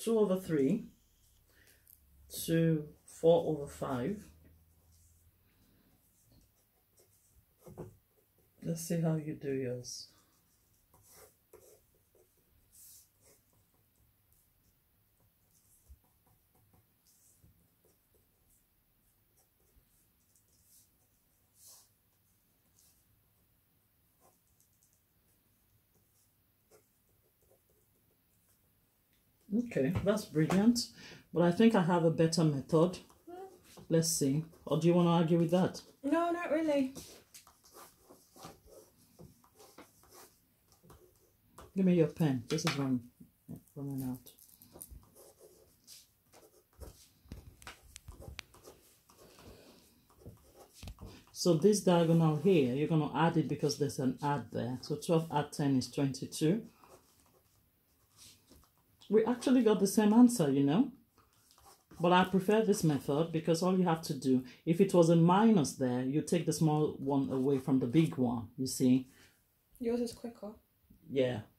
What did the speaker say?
2 over 3 to 4 over 5. Let's see how you do yours. Okay, that's brilliant. But I think I have a better method. Let's see. Or do you want to argue with that? No, not really. Give me your pen. This is running out. So this diagonal here, you're going to add it because there's an add there. So 12 add 10 is 22. We actually got the same answer, you know. But I prefer this method because all you have to do, if it was a minus there, you take the small one away from the big one, you see. Yours is quicker. Yeah,